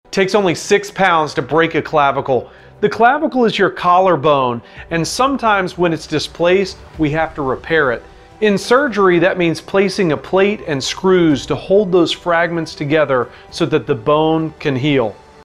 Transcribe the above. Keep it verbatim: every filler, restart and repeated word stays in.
It takes only six pounds to break a clavicle. The clavicle is your collarbone, and sometimes when it's displaced, we have to repair it. In surgery, that means placing a plate and screws to hold those fragments together so that the bone can heal.